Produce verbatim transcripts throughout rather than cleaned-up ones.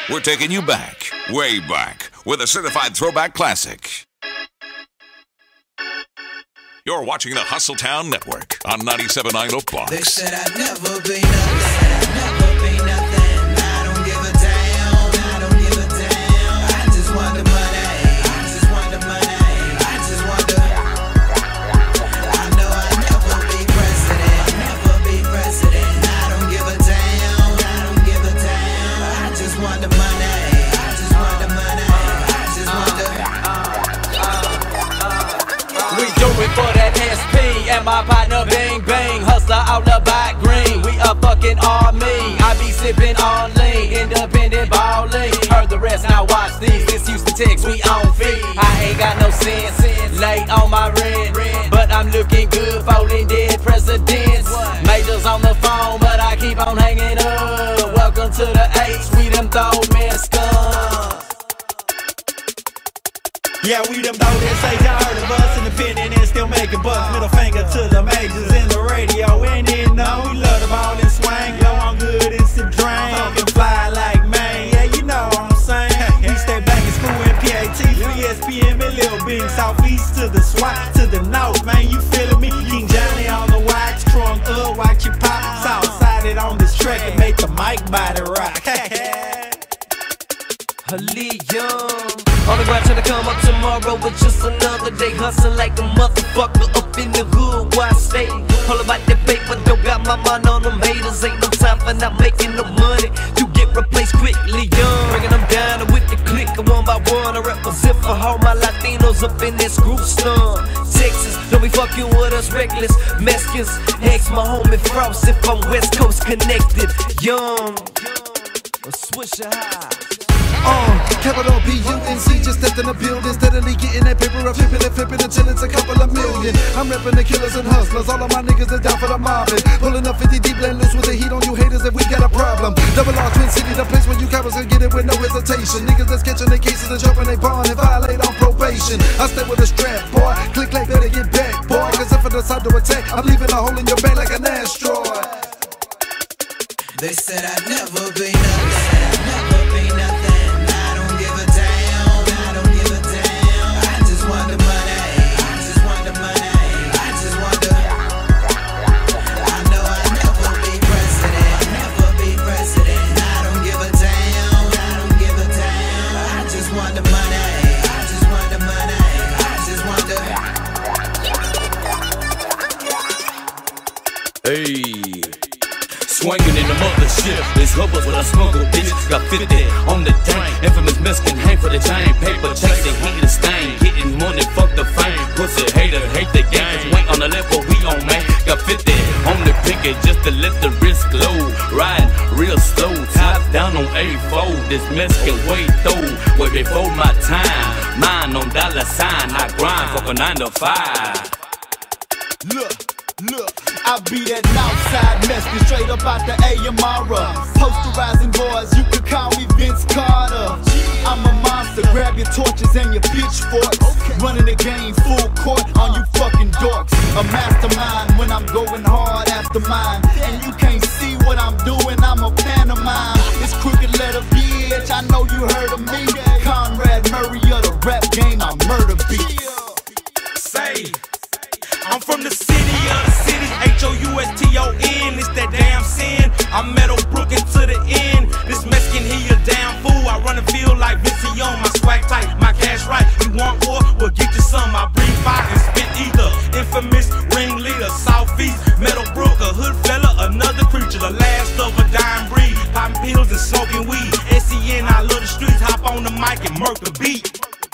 We're taking you back, way back, with a certified throwback classic. You're watching the Hustletown Network on ninety-seven point nine Oak Box. They said I'd never be nothing, never be nothing. I don't give a damn, I don't give a damn. I just want the money, I just want the money, I just want the. I know I'll never be president, never be president. I don't give a damn, I don't give a damn. I just want the money, I just want the money, I just want the. We do it for that S P and my partner Bang Bang. Hustler out the back green, we a fucking army. I be sipping on lean, independent ballin'. Heard the rest, now watch these. This Houston Texas, we on feed. I ain't got no sense, late on my rent, but I'm looking good, folding dead presidents. Majors on the phone, but I keep on hanging up. Welcome to the H, we them throw Meskin. Yeah, we them though that say y'all heard of us, independent and still making bucks. Middle finger to the majors in the radio, and then know we love the ball and swing. Blow on good and sip drain, talking fly like man. Yeah, you know what I'm saying. We stay back in school in P A T, free S P M and Lil Bing, southeast to the SWAT to the north, man. You feeling me? King Johnny on the wax, strong up, watch you pop. Southsided on this track and make the mic body rock. Young. On the ground trying to come up tomorrow, but just another day hustling like a motherfucker up in the hood where I stay. All about that paper, don't got my mind on them haters. Ain't no time for not making no money. You get replaced quickly, young. Bringing them down with the click, one by one. I represent for all my Latinos up in this group slum. Texas, don't be fucking with us reckless. Mexicans, ex my homie Frost if I'm West Coast connected. Young, a swisher high. Uh, capital B U N C, just stepped in the building, steadily getting that paper, I'm flipping and flipping until it's a couple of million. I'm repping the killers and hustlers, all of my niggas are down for the mobbing. Pulling up fifty deep, letting loose with the heat on you haters if we got a problem. Double R, Twin City, the place where you cowards can get it with no hesitation. Niggas that's catching their cases and jumping they bond and violate on probation. I stay with a strap, boy, click like better get back, boy. Cause if I decide to attack, I'm leaving a hole in your back like an asteroid. They said I'd never be nothing, never be nothing. Hey, swinging in the mothership. It's hubbas with a smuggle, bitch. Got fifty on the tank. Infamous Meskin, hang for the chain. Paper chasing, heat and stain. Getting money, fuck the fame. Pussy hater, hate the game. Cause we ain't on the level we on, man. Got fifty on the picket just to let the wrist glow. Riding real slow, top down on A four. This Meskin way through, way before my time. Mine on dollar sign, I grind, fuck a nine to five. Look. Look, I be that outside Meskin, straight up out the A M R. Posterizing boys, you could call me Vince Carter. I'm a monster, grab your torches and your pitchforks. Running the game full court on you fucking dorks. A mastermind when I'm going hard after mine. And you can't see what I'm doing, I'm a pantomime. It's crooked letter bitch, I know you heard of me. Conrad Murray of the rap game, I murder beats. Say, I'm from the city of the cities, H O U S T O N, it's that damn sin. I'm Meadow Brooklyn to the end. This Meskin, he a damn fool. I run the field like Vince Young, my swag tight, my cash right. You want war? Well, get you some. I breathe fire and spit ether. Infamous ringleader, Southeast, Meadowbrook, a hood fella, another creature, the last of a dying breed. Popping pills and smoking weed. S E N, I love the streets, hop on the mic and murk the beat.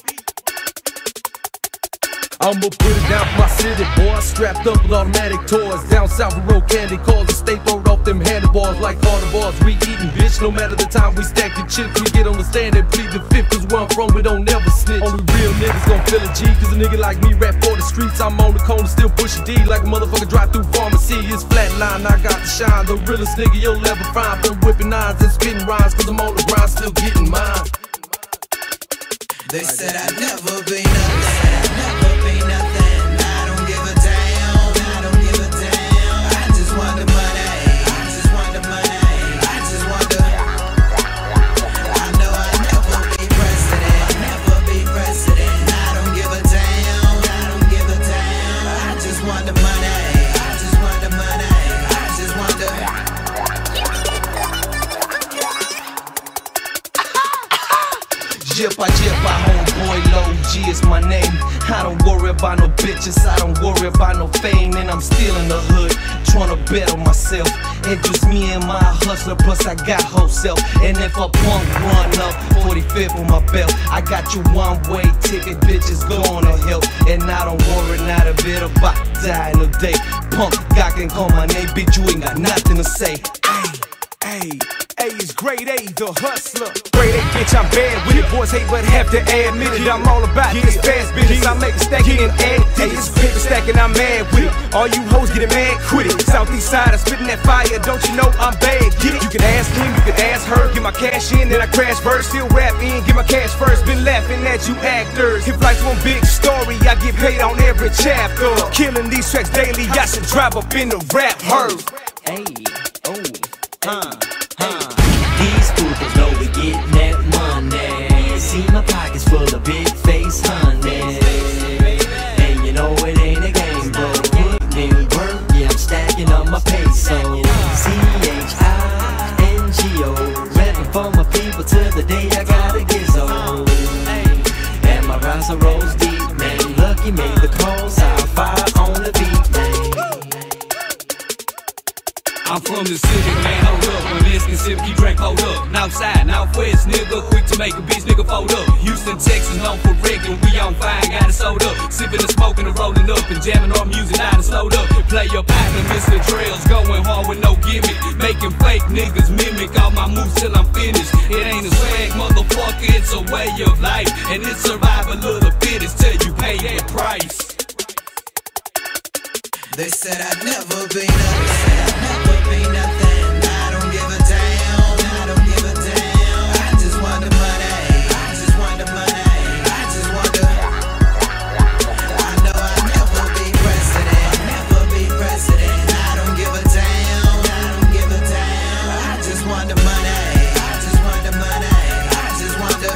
I'ma put it down for my city, boy. Strapped up with automatic toys. Down south we roll candy cars and stay throwed off them handlebars like carnivores. We eatin', bitch, no matter the time we stack the chips. We get on the stand and plead the fifth, cause where I'm from we don't never snitch. Only real niggas gon' feel a G, cause a nigga like me rap for the streets. I'm on the corner still pushing D like a motherfucker drive through pharmacy. It's flatline, I got the shine. The realest nigga you'll ever find. From whipping nines and spitting rhymes, cause I'm on the grind still getting mine. They said I'd never be nothing, never be nothing. I don't give a damn, I don't give a damn. I just want the money, I just want the money, I just want the. I know Jip, I jip, I homeboy low G is my name. I don't worry about no bitches, I don't worry about no fame. And I'm still in the hood, tryna better myself. It's just me and my hustler, plus I got wholesale. And if a punk run up, forty-fifth on my belt, I got you one-way ticket, bitches going to hell. And I don't worry not a bit about dying today. Punk, God can call my name, bitch, you ain't got nothing to say. Hey, A is grade A, the hustler. Grade A, bitch, I'm bad with it. Boys hate but have to admit it. I'm all about this fast business. I make a stacking and add digits. Paper stacking, I'm mad with it. All you hoes getting mad, quit it. Southeast side, I'm spitting that fire. Don't you know I'm bad? Get it? You can ask him, you can ask her. Get my cash in, then I crash first. Still rap in, get my cash first. Been laughing at you actors. If life's one big story, I get paid on every chapter. Killing these tracks daily, I should drive up in the rap herd. Hey, oh. Huh, huh. These fools know we getting that money. See my pockets full of big face honey. And you know it ain't a game, but put in work, yeah, I'm stacking up my pesos. C H I N G O, rapping for my people till the day I gotta get old. And my rhymes are rose deep, man. Lucky me, the calls I fire on the beat, man. I'm from the city, man, hold up. When Meskin Civic, you drink, hold up. Northside, Northwest, nigga, quick to make a bitch, nigga, fold up. Houston, Texas, known for wrecking, we on fire, got it sold up. Sipping and smoking and rolling up and jamming our music, now it's slowed up. Play your partner, Mister Trails, going hard with no gimmick. Making fake niggas mimic all my moves till I'm finished. It ain't a swag, motherfucker, it's a way of life. And it's survival of the fittest till you pay that price. They said I'd never be nothing, I'd never be nothing. I don't give a damn, I don't give a damn. I just want the money, I just want the money, I just want the. I know I'll never be president, never be president. I don't give a damn, I don't give a damn. I just want the money, I just want the money, I just want the.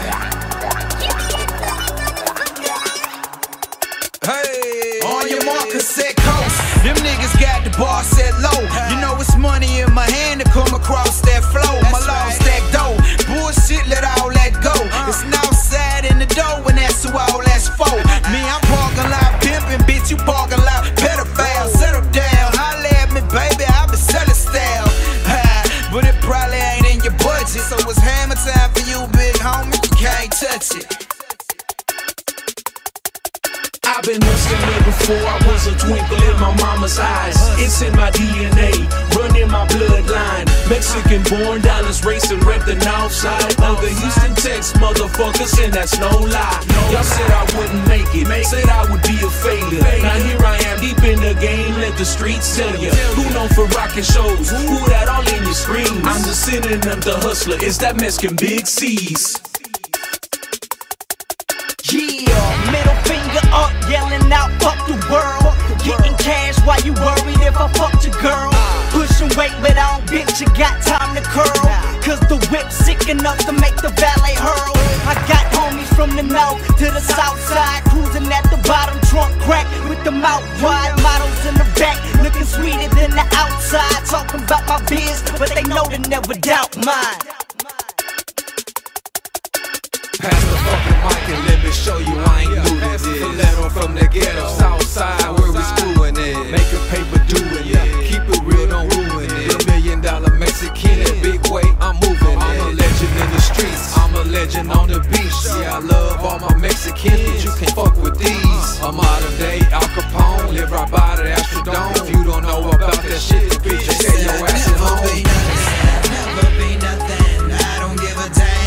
Hey, on your marker, set coast. Them niggas got the bar set low. You know it's money in my hand to come across that flow. My law stack dough. Bullshit, let all that go. It's Northside in the dough, and that's who all that's for. Me, I'm parking lot pimping, bitch, you parking lot pedophile. Settle down, holla at me, baby, I be selling style. But it probably ain't in your budget, so it's hammer time for you, big homie. You can't touch it. I've been hustling before I was a twinkle in my mama's eyes. It's in my D N A, running my bloodline. Mexican born, dollars racing, rep the north side of the Houston, Texas motherfuckers, and that's no lie. Y'all said I wouldn't make it, said I would be a failure. Now here I am, deep in the game, let the streets tell you. Who known for rocking shows, who that all in your screams. I'm the synonym, the hustler, it's that Meskin Big C's. Yeah, middle finger up, yelling out, fuck the world. Getting cash while you worried if I fucked your girl. Pushing weight, but I don't bitch, you got time to curl. Cause the whip's sick enough to make the valet hurl. I got homies from the north to the south side, cruising at the bottom, trunk crack with the mouth wide. Models in the back, looking sweeter than the outside. Talking about my biz, but they know to never doubt mine. Pass the fucking mic and let me show you I ain't new to this. A letter from the ghetto, south side where we screwing it. Make a paper doing it, keep it real, don't ruin it. A million dollar Mexican, that big way, I'm moving it. I'm a legend in the streets, I'm a legend on the beach. Yeah, I love all my Mexicans, but you can't fuck with these. A modern day Al Capone, live right by the Astrodome. If you don't know about that shit, bitch, you tell your ass at home. Never be nothing, I don't give a damn.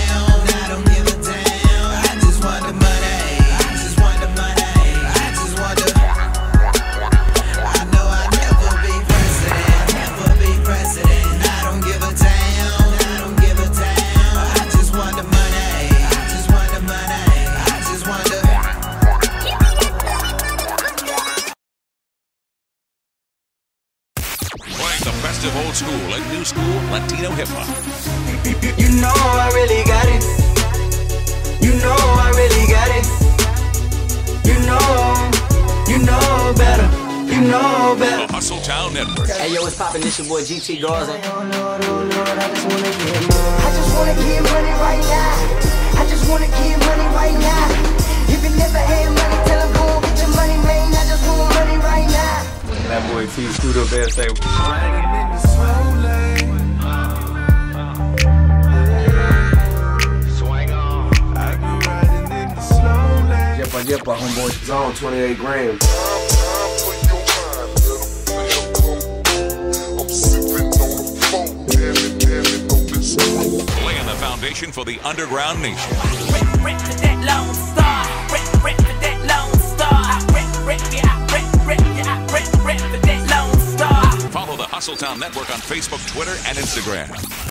Old school and new school Latino hip hop. You know I really got it. You know I really got it. You know, you know better. You know better. The Hustle Town Network. Hey yo, what's poppin'? This your boy G T Garza. Oh Lord, oh Lord, I just wanna get money. I just wanna get money right now. I just wanna get money. what Ben say. Riding in the slow lane. Swing on. I be riding in the slow lane. Jepa Jepa, homeboy. Zone twenty-eight grams. Laying the foundation for the underground nation. Rip, rip to that Lone Star. Rip, rip to that Lone Star. Rip, rip, yeah, rip, rip, yeah, rip, rip to that Lone Star. Follow the Hustletown Network on Facebook, Twitter, and Instagram.